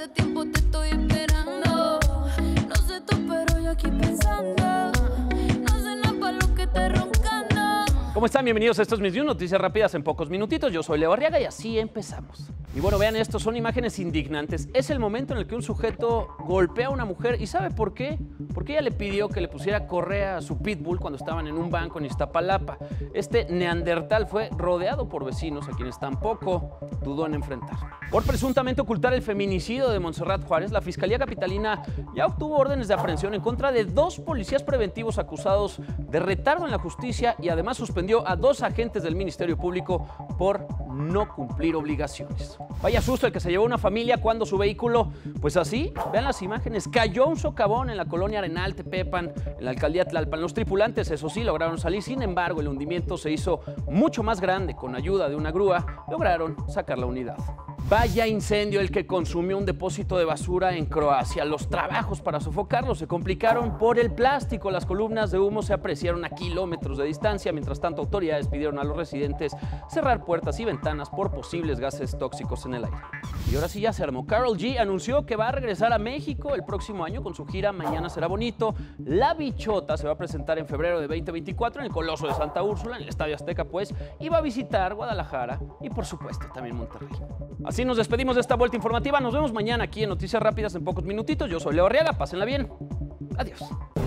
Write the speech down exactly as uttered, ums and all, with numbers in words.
hace tiempo te estoy esperando. No sé tú, pero yo aquí pensando. No sé nada para lo que te roncando. ¿Cómo están? Bienvenidos a estos Mis News, noticias rápidas en pocos minutitos. Yo soy Leo Arriaga y así empezamos. Y bueno, vean esto, son imágenes indignantes. Es el momento en el que un sujeto golpea a una mujer. ¿Y sabe por qué? Porque ella le pidió que le pusiera correa a su pitbull cuando estaban en un banco en Iztapalapa. Este neandertal fue rodeado por vecinos a quienes tampoco dudó en enfrentar. Por presuntamente ocultar el feminicidio de Montserrat Juárez, la Fiscalía Capitalina ya obtuvo órdenes de aprehensión en contra de dos policías preventivos acusados de retardo en la justicia y además suspendió a dos agentes del Ministerio Público por no cumplir obligaciones. Vaya susto el que se llevó una familia cuando su vehículo, pues así, vean las imágenes, cayó un socavón en la colonia Arenal, Tepepan, en la alcaldía Tlalpan. Los tripulantes, eso sí, lograron salir, sin embargo, el hundimiento se hizo mucho más grande. Con ayuda de una grúa, lograron sacar la unidad. Vaya incendio el que consumió un depósito de basura en Croacia. Los trabajos para sofocarlo se complicaron por el plástico. Las columnas de humo se apreciaron a kilómetros de distancia. Mientras tanto, autoridades pidieron a los residentes cerrar puertas y ventanas por posibles gases tóxicos en el aire. Y ahora sí ya se armó. Karol G anunció que va a regresar a México el próximo año con su gira Mañana Será Bonito. La Bichota se va a presentar en febrero de veinte veinticuatro en el Coloso de Santa Úrsula, en el Estadio Azteca, pues, y va a visitar Guadalajara y, por supuesto, también Monterrey. Así nos despedimos de esta vuelta informativa. Nos vemos mañana aquí en Noticias Rápidas en pocos minutitos. Yo soy Leo Arriaga. Pásenla bien. Adiós.